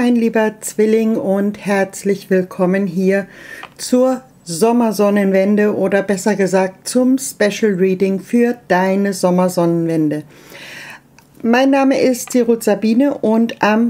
mein lieber Zwilling, und herzlich willkommen hier zur Sommersonnenwende oder besser gesagt zum Special Reading für deine Sommersonnenwende. Mein Name ist Sirut Sabine und am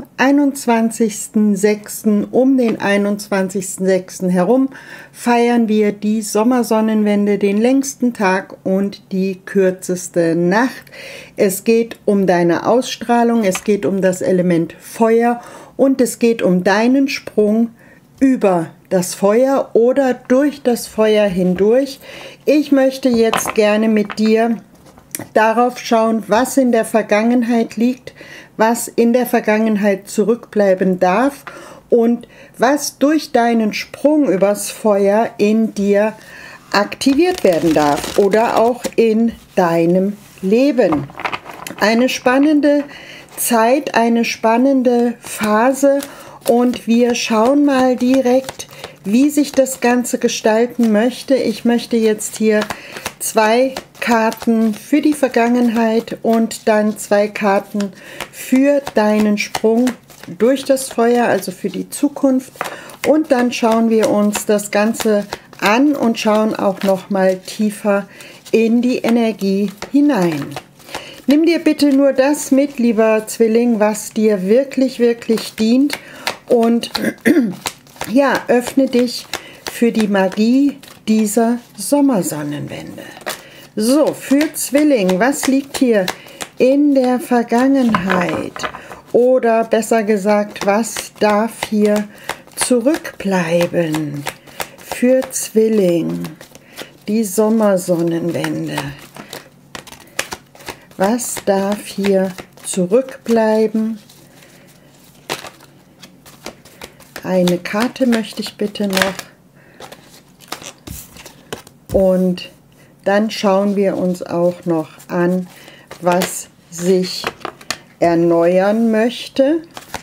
21.06. um den 21.06. herum feiern wir die Sommersonnenwende, den längsten Tag und die kürzeste Nacht. Es geht um deine Ausstrahlung, es geht um das Element Feuer und es geht um deinen Sprung über das Feuer oder durch das Feuer hindurch. Ich möchte jetzt gerne mit dir darauf schauen, was in der Vergangenheit liegt, was in der Vergangenheit zurückbleiben darf und was durch deinen Sprung übers Feuer in dir aktiviert werden darf oder auch in deinem Leben. Eine spannende Zeit, eine spannende Phase, und wir schauen mal direkt, wie sich das Ganze gestalten möchte. Ich möchte jetzt hier 2 Karten für die Vergangenheit und dann 2 Karten für deinen Sprung durch das Feuer, also für die Zukunft. Und dann schauen wir uns das Ganze an und schauen auch noch mal tiefer in die Energie hinein. Nimm dir bitte nur das mit, lieber Zwilling, was dir wirklich, wirklich dient, und ja, öffne dich für die Magie dieser Sommersonnenwende. So, für Zwilling, was liegt hier in der Vergangenheit? Oder besser gesagt, was darf hier zurückbleiben? Für Zwilling, die Sommersonnenwende. Was darf hier zurückbleiben? Eine Karte möchte ich bitte noch. Und dann schauen wir uns auch noch an, was sich erneuern möchte.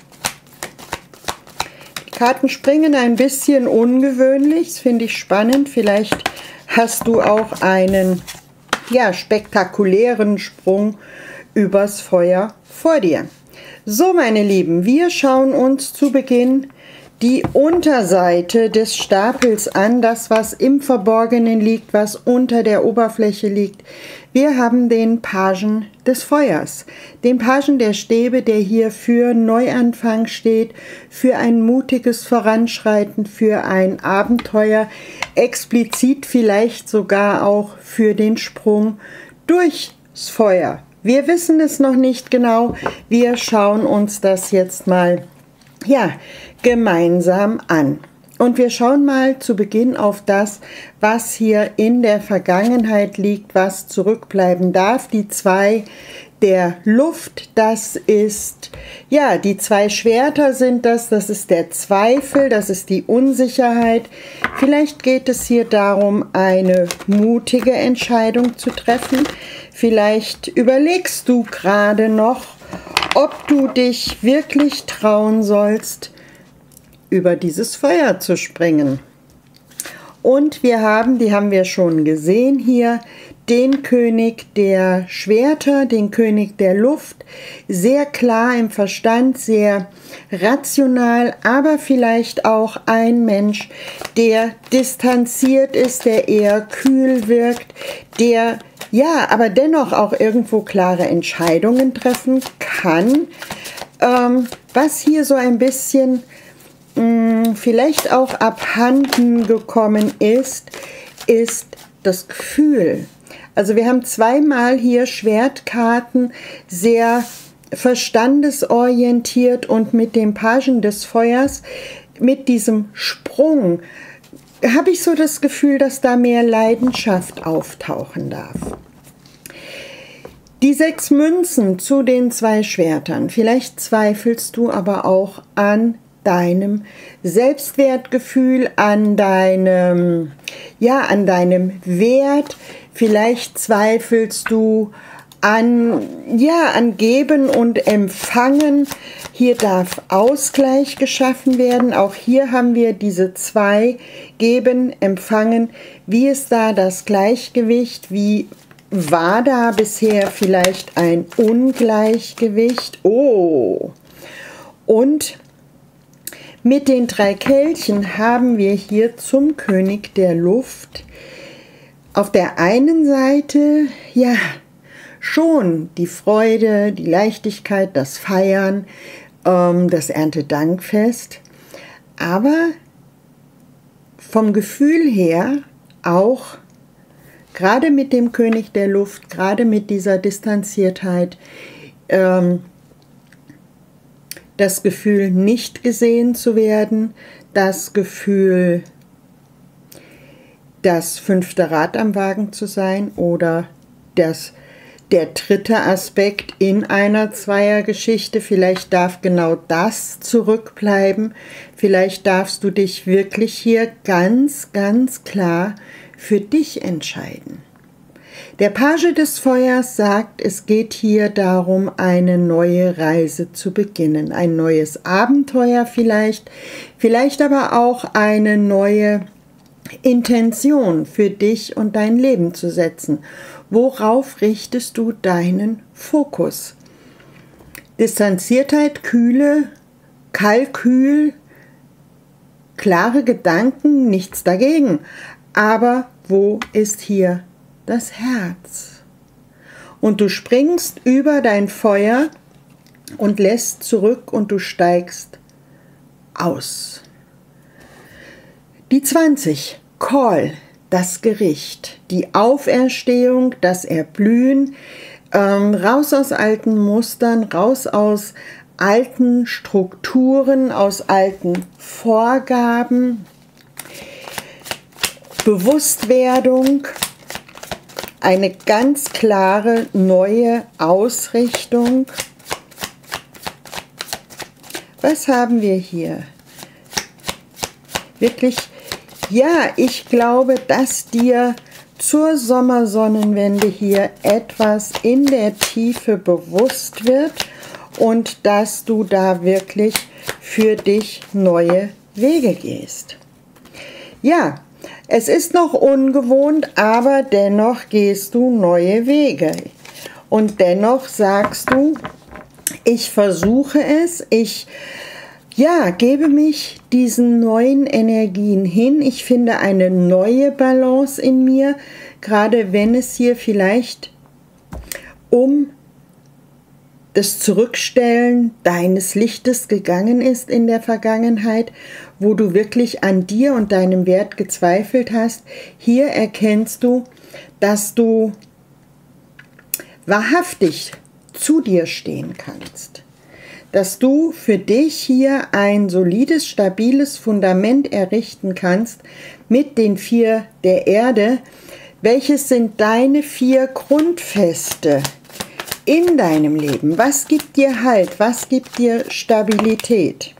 Die Karten springen ein bisschen ungewöhnlich, das finde ich spannend. Vielleicht hast du auch einen spektakulären Sprung übers Feuer vor dir. So, meine Lieben, wir schauen uns zu Beginn die Unterseite des Stapels an, das, was im Verborgenen liegt, was unter der Oberfläche liegt. Wir haben den Pagen des Feuers, den Pagen der Stäbe, der hier für Neuanfang steht, für ein mutiges Voranschreiten, für ein Abenteuer, explizit vielleicht sogar auch für den Sprung durchs Feuer. Wir wissen es noch nicht genau, wir schauen uns das jetzt mal gemeinsam an. Und wir schauen mal zu Beginn auf das, was hier in der Vergangenheit liegt, was zurückbleiben darf. Die 2 der Luft, das ist, die 2 Schwerter sind das ist der Zweifel, das ist die Unsicherheit. Vielleicht geht es hier darum, eine mutige Entscheidung zu treffen. Vielleicht überlegst du gerade noch, ob du dich wirklich trauen sollst, über dieses Feuer zu springen. Und wir haben, die haben wir schon gesehen hier, den König der Schwerter, den König der Luft, sehr klar im Verstand, sehr rational, aber vielleicht auch ein Mensch, der distanziert ist, der eher kühl wirkt, der aber dennoch auch irgendwo klare Entscheidungen treffen kann. Was hier so ein bisschen vielleicht auch abhanden gekommen ist das Gefühl. Also wir haben 2-mal hier Schwertkarten, sehr verstandesorientiert, und mit dem Pagen des Feuers, mit diesem Sprung, habe ich so das Gefühl, dass da mehr Leidenschaft auftauchen darf. Die 6 Münzen zu den 2 Schwertern. Vielleicht zweifelst du aber auch an deinem Selbstwertgefühl, an deinem Wert. Vielleicht zweifelst du an Geben und Empfangen. Hier darf Ausgleich geschaffen werden. Auch hier haben wir diese 2, Geben, Empfangen. Wie ist da das Gleichgewicht? Wie war da bisher vielleicht ein Ungleichgewicht? Und Mit den 3 Kelchen haben wir hier zum König der Luft auf der einen Seite, ja, schon die Freude, die Leichtigkeit, das Feiern, das Erntedankfest, aber vom Gefühl her auch, gerade mit dem König der Luft, gerade mit dieser Distanziertheit, das Gefühl, nicht gesehen zu werden, das Gefühl, das 5. Rad am Wagen zu sein oder der 3. Aspekt in einer Zweiergeschichte. Vielleicht darf genau das zurückbleiben. Vielleicht darfst du dich wirklich hier ganz, ganz klar für dich entscheiden. Der Page des Feuers sagt, es geht hier darum, eine neue Reise zu beginnen. Ein neues Abenteuer vielleicht aber auch eine neue Intention für dich und dein Leben zu setzen. Worauf richtest du deinen Fokus? Distanziertheit, Kühle, Kalkül, klare Gedanken, nichts dagegen. Aber wo ist hier das Herz? Und du springst über dein Feuer und lässt zurück und du steigst aus. Die 20, Call, das Gericht, die Auferstehung, das Erblühen, raus aus alten Mustern, raus aus alten Strukturen, aus alten Vorgaben, Bewusstwerdung, eine ganz klare neue Ausrichtung. Was haben wir hier? Wirklich, ja, ich glaube, dass dir zur Sommersonnenwende hier etwas in der Tiefe bewusst wird und dass du da wirklich für dich neue Wege gehst. Ja, es ist noch ungewohnt, aber dennoch gehst du neue Wege. Und dennoch sagst du, ich versuche es, ich gebe mich diesen neuen Energien hin. Ich finde eine neue Balance in mir, gerade wenn es hier vielleicht um das Zurückstellen deines Lichtes gegangen ist in der Vergangenheit, wo du wirklich an dir und deinem Wert gezweifelt hast. Hier erkennst du, dass du wahrhaftig zu dir stehen kannst. Dass du für dich hier ein solides, stabiles Fundament errichten kannst mit den 4 der Erde. Welches sind deine 4 Grundfeste in deinem Leben? Was gibt dir Halt? Was gibt dir Stabilität?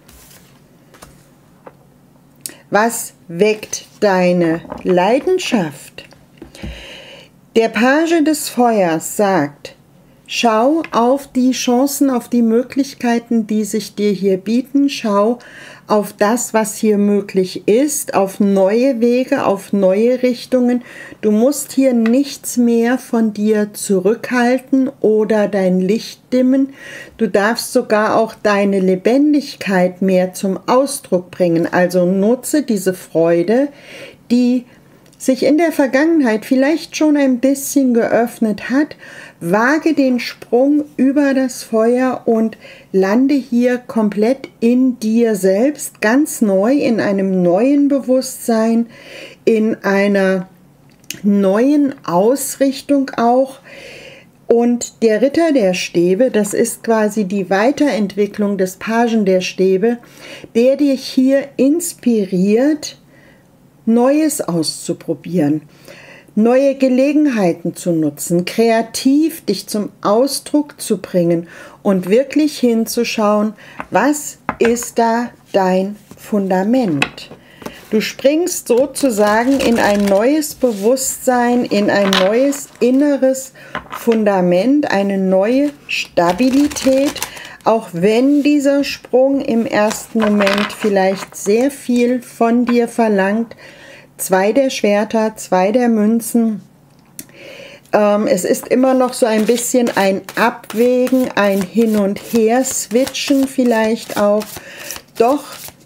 Was weckt deine Leidenschaft? Der Page des Feuers sagt, schau auf die Chancen, auf die Möglichkeiten, die sich dir hier bieten. Schau auf das, was hier möglich ist, auf neue Wege, auf neue Richtungen. Du musst hier nichts mehr von dir zurückhalten oder dein Licht dimmen. Du darfst sogar auch deine Lebendigkeit mehr zum Ausdruck bringen. Also nutze diese Freude, die sich in der Vergangenheit vielleicht schon ein bisschen geöffnet hat. Wage den Sprung über das Feuer und lande hier komplett in dir selbst, ganz neu, in einem neuen Bewusstsein, in einer neuen Ausrichtung auch. Und der Ritter der Stäbe, das ist quasi die Weiterentwicklung des Pagen der Stäbe, der dich hier inspiriert, Neues auszuprobieren, neue Gelegenheiten zu nutzen, kreativ dich zum Ausdruck zu bringen und wirklich hinzuschauen, was ist da dein Fundament? Du springst sozusagen in ein neues Bewusstsein, in ein neues inneres Fundament, eine neue Stabilität, auch wenn dieser Sprung im ersten Moment vielleicht sehr viel von dir verlangt. 2 der Schwerter, 2 der Münzen. Es ist immer noch so ein bisschen ein Abwägen, ein Hin- und Her-Switchen vielleicht auch. Doch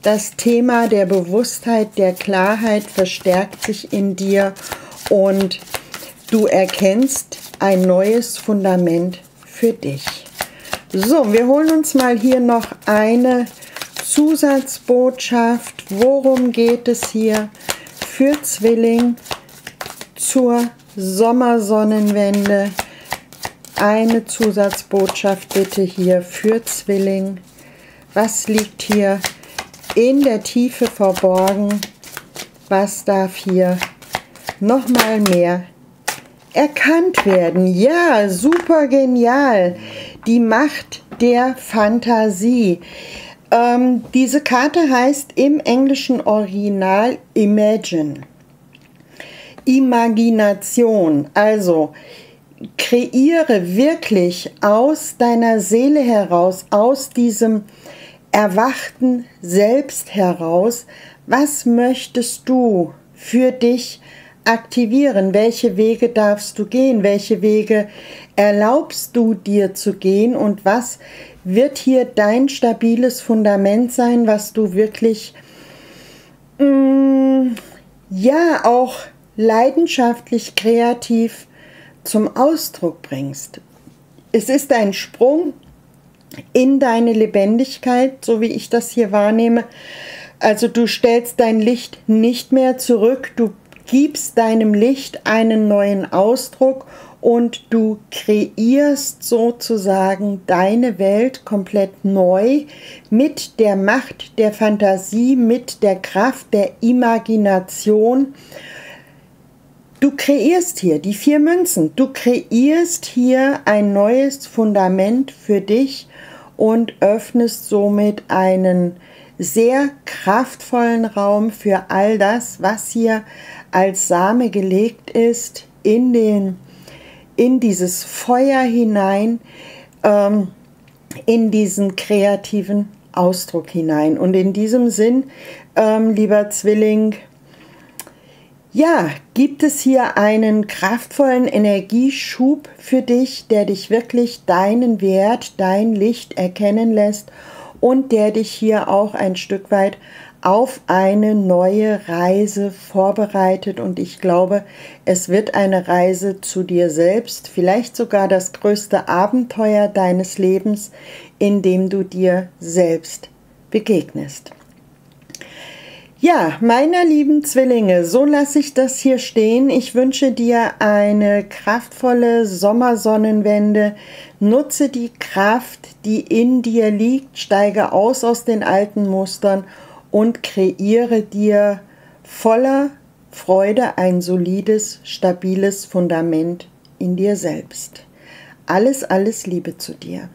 Das Thema der Bewusstheit, der Klarheit verstärkt sich in dir und du erkennst ein neues Fundament für dich. So, wir holen uns mal hier noch eine Zusatzbotschaft. Worum geht es hier für Zwilling zur Sommersonnenwende? Eine Zusatzbotschaft bitte hier für Zwilling. Was liegt hier in der Tiefe verborgen? Was darf hier nochmal mehr erkannt werden? Ja, super genial. Die Macht der Fantasie. Diese Karte heißt im englischen Original Imagine. Imagination. Also kreiere wirklich aus deiner Seele heraus, aus diesem erwachten Selbst heraus, was möchtest du für dich aktivieren? Welche Wege darfst du gehen? Welche Wege erlaubst du dir zu gehen? Und was wird hier dein stabiles Fundament sein, was du wirklich, ja, auch leidenschaftlich, kreativ zum Ausdruck bringst? Es ist ein Sprung in deine Lebendigkeit, so wie ich das hier wahrnehme. Also du stellst dein Licht nicht mehr zurück, du gibst deinem Licht einen neuen Ausdruck und du kreierst sozusagen deine Welt komplett neu mit der Macht der Fantasie, mit der Kraft der Imagination. Du kreierst hier die 4 Münzen, du kreierst hier ein neues Fundament für dich und öffnest somit einen sehr kraftvollen Raum für all das, was hier als Same gelegt ist, in dieses Feuer hinein, in diesen kreativen Ausdruck hinein. Und in diesem Sinn, lieber Zwilling, ja, gibt es hier einen kraftvollen Energieschub für dich, der dich wirklich deinen Wert, dein Licht erkennen lässt und der dich hier auch ein Stück weit auf eine neue Reise vorbereitet. Und ich glaube, es wird eine Reise zu dir selbst, vielleicht sogar das größte Abenteuer deines Lebens, in dem du dir selbst begegnest. Ja, meiner lieben Zwillinge, so lasse ich das hier stehen. Ich wünsche dir eine kraftvolle Sommersonnenwende. Nutze die Kraft, die in dir liegt, steige aus den alten Mustern und kreiere dir voller Freude ein solides, stabiles Fundament in dir selbst. Alles, alles Liebe zu dir.